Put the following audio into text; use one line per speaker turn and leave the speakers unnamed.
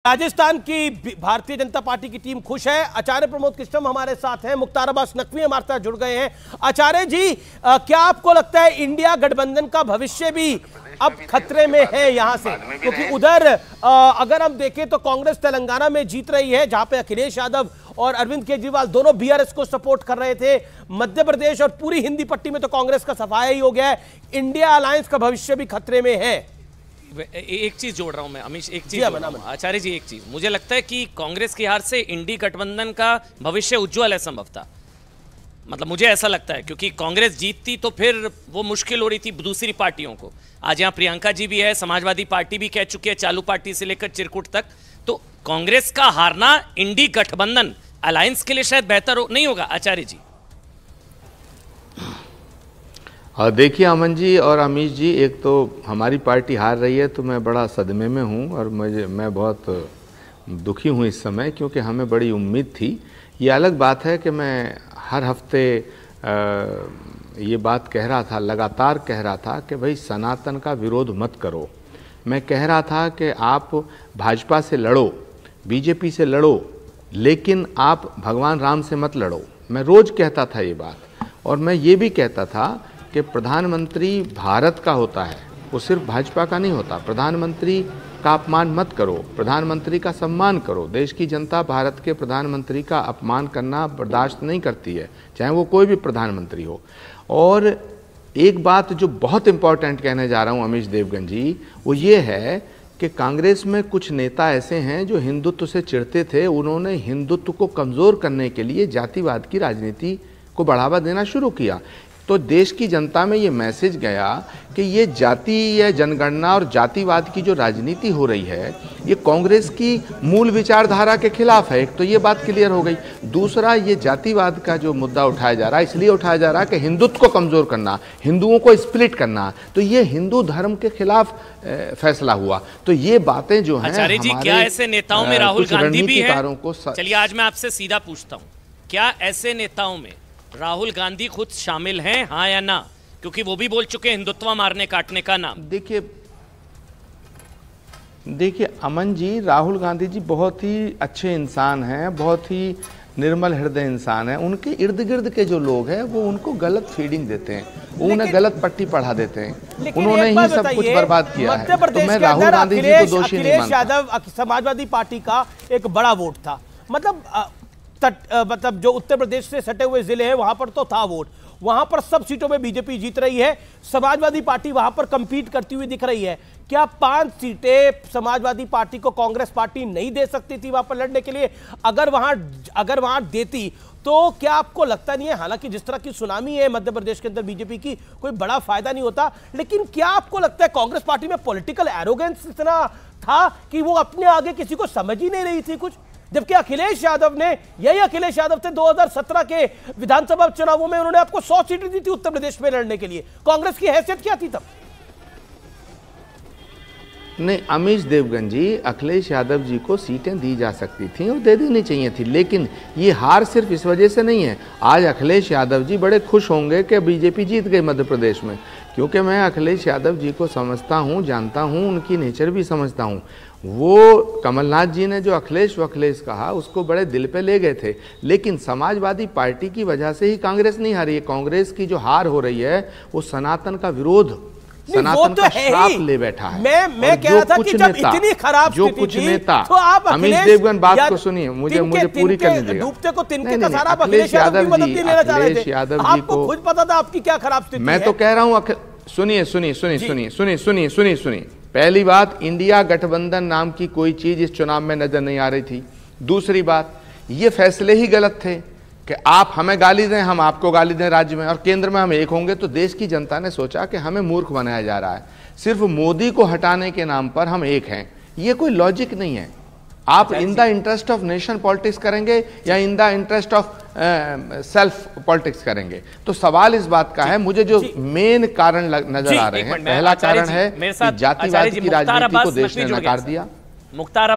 राजस्थान की भारतीय जनता पार्टी की टीम खुश है। आचार्य प्रमोद कृष्णम हमारे साथ हैं, मुख्तार अब्बास नकवी हमारे साथ जुड़ गए हैं। आचार्य जी, क्या आपको लगता है इंडिया गठबंधन का भविष्य भी अब खतरे में है यहां से? क्योंकि उधर अगर हम देखें तो कांग्रेस तेलंगाना में जीत रही है, जहां पे अखिलेश यादव और अरविंद केजरीवाल दोनों बीआरएस को सपोर्ट कर रहे थे। मध्य प्रदेश और पूरी हिंदी पट्टी में तो कांग्रेस का सफाया ही हो गया है। इंडिया अलायंस का भविष्य भी खतरे में है।
एक चीज जोड़ रहा हूं मैं अमीश, एक चीज आचार्य जी, एक चीज मुझे लगता है कि कांग्रेस की हार से इंडी गठबंधन का भविष्य उज्जवल है संभवतः। मतलब मुझे ऐसा लगता है, क्योंकि कांग्रेस जीतती तो फिर वो मुश्किल हो रही थी दूसरी पार्टियों को। आज यहाँ प्रियंका जी भी है, समाजवादी पार्टी भी कह चुकी है, चालू पार्टी से लेकर चिरकुट तक। तो कांग्रेस का हारना इंडी गठबंधन अलायंस के लिए शायद बेहतर नहीं होगा आचार्य जी?
देखिए अमन जी और अमीश जी, एक तो हमारी पार्टी हार रही है तो मैं बड़ा सदमे में हूँ और मैं बहुत दुखी हूँ इस समय, क्योंकि हमें बड़ी उम्मीद थी। ये अलग बात है कि मैं हर हफ्ते ये बात कह रहा था, लगातार कह रहा था कि भाई सनातन का विरोध मत करो। मैं कह रहा था कि आप भाजपा से लड़ो, बीजेपी से लड़ो, लेकिन आप भगवान राम से मत लड़ो। मैं रोज़ कहता था ये बात। और मैं ये भी कहता था कि प्रधानमंत्री भारत का होता है, वो सिर्फ भाजपा का नहीं होता। प्रधानमंत्री का अपमान मत करो, प्रधानमंत्री का सम्मान करो। देश की जनता भारत के प्रधानमंत्री का अपमान करना बर्दाश्त नहीं करती है, चाहे वो कोई भी प्रधानमंत्री हो। और एक बात जो बहुत इंपॉर्टेंट कहने जा रहा हूँ अमीश देवगन जी, वो ये है कि कांग्रेस में कुछ नेता ऐसे हैं जो हिंदुत्व से चिढ़ते थे। उन्होंने हिंदुत्व को कमज़ोर करने के लिए जातिवाद की राजनीति को बढ़ावा देना शुरू किया। तो देश की जनता में ये मैसेज गया कि ये जाति या जनगणना और जातिवाद की जो राजनीति हो रही है, ये कांग्रेस की मूल विचारधारा के खिलाफ है। एक तो ये बात क्लियर हो गई। दूसरा, ये जातिवाद का जो मुद्दा उठाया जा रहा है, इसलिए उठाया जा रहा है कि हिंदुत्व को कमज़ोर करना, हिंदुओं को स्प्लिट करना। तो ये हिंदू धर्म के खिलाफ फैसला हुआ। तो ये बातें जो हैं,
आचार्य जी, क्या ऐसे नेताओं में राहुल गांधी भी है? चलिए आज मैं आपसे सीधा पूछता हूँ, क्या ऐसे नेताओं में राहुल गांधी खुद शामिल हैं, हाँ या ना? क्योंकि वो भी बोल चुके हैं हिंदुत्व मारने काटने का नाम।
देखिए अमन जी, राहुल गांधी जी बहुत ही अच्छे इंसान हैं, बहुत ही निर्मल हृदय इंसान हैं। उनके इर्द गिर्द के जो लोग हैं वो उनको गलत फीडिंग देते हैं, वो उन्हें गलत पट्टी पढ़ा देते हैं। उन्होंने ही सब कुछ बर्बाद किया है। तो मैं राहुल गांधी जी को दोषी नहीं मानता।
यादव समाजवादी पार्टी का एक बड़ा वोट था, मतलब जो उत्तर प्रदेश से सटे हुए जिले हैं वहां पर तो था वोट। वहां पर सब सीटों में बीजेपी जीत रही है, समाजवादी पार्टी वहां पर कंपीट करती हुई दिख रही है। क्या 5 सीटें समाजवादी पार्टी को कांग्रेस पार्टी नहीं दे सकती थी वहां पर लड़ने के लिए? अगर वहां देती तो क्या आपको लगता नहीं है, हालांकि जिस तरह की सुनामी है मध्य प्रदेश के अंदर बीजेपी की, कोई बड़ा फायदा नहीं होता, लेकिन क्या आपको लगता है कांग्रेस पार्टी में पॉलिटिकल एरोगेंस इतना था कि वो अपने आगे किसी को समझ ही नहीं रही थी कुछ? जबकि अखिलेश यादव ने, यही अखिलेश यादव थे 2017 के विधानसभा चुनावों में, उन्होंने आपको 100 सीटें दी थी उत्तर प्रदेश में लड़ने के लिए। कांग्रेस की हैसियत क्या थी तब?
नहीं अमीश देवगन जी, अखिलेश यादव जी को सीटें दी जा सकती थी और दे देनी चाहिए थी, लेकिन ये हार सिर्फ इस वजह से नहीं है। आज अखिलेश यादव जी बड़े खुश होंगे कि बीजेपी जीत गई मध्य प्रदेश में, क्योंकि मैं अखिलेश यादव जी को समझता हूँ, जानता हूँ, उनकी नेचर भी समझता हूँ। वो कमलनाथ जी ने जो अखिलेश कहा उसको बड़े दिल पे ले गए थे, लेकिन समाजवादी पार्टी की वजह से ही कांग्रेस नहीं हारी है। कांग्रेस की जो हार हो रही है वो सनातन का विरोध, सनातन का श्राप ले बैठा है।
मैं कह रहा था कि जब इतनी खराब
जो कुछ नेता,
तो आप
अमीश देवगन बात को सुनिए, मुझे पूरी करने दीजिए।
डूबते को तिनके का सारा अखिलेश यादव जी मदद नहीं लेना चाह रहे थे। आपको खुद पता था आपकी क्या खराब स्थिति है।
मैं तो कह रहा हूं, सुनिए। पहली बात, इंडिया गठबंधन नाम की कोई चीज इस चुनाव में नजर नहीं आ रही थी। दूसरी बात, ये फैसले ही गलत थे कि आप हमें गाली दें, हम आपको गाली दें राज्य में, और केंद्र में हम एक होंगे। तो देश की जनता ने सोचा कि हमें मूर्ख बनाया जा रहा है, सिर्फ मोदी को हटाने के नाम पर हम एक हैं। ये कोई लॉजिक नहीं है। आप in the interest of nation politics करेंगे या in the interest of self politics करेंगे? तो सवाल इस बात का है, मुझे जो मेन कारण नजर आ रहे हैं, पहला कारण है कि जातिवाद की राजनीति को देश ने नकार दिया।
मुख्तार